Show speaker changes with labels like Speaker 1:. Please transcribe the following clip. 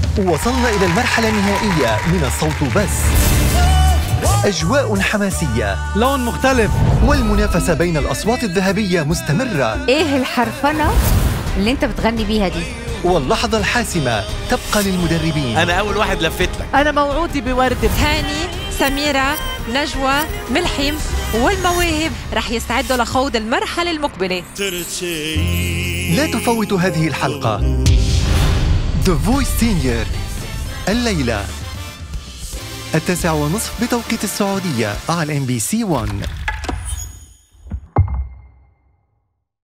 Speaker 1: وصلنا إلى المرحلة النهائية من الصوت بس. أجواء حماسية،
Speaker 2: لون مختلف،
Speaker 1: والمنافسة بين الأصوات الذهبية مستمرة.
Speaker 3: إيه الحرفنة اللي أنت بتغني بيها دي؟
Speaker 1: واللحظة الحاسمة تبقى للمدربين.
Speaker 4: أنا أول واحد لفت لك.
Speaker 5: أنا موعودي بوردة.
Speaker 6: هاني، سميرة، نجوى، ملحم والمواهب رح يستعدوا لخوض المرحلة المقبلة.
Speaker 1: لا تفوتوا هذه الحلقة. The Voice Senior الليلة 9:30 بتوقيت السعودية على MBC 1.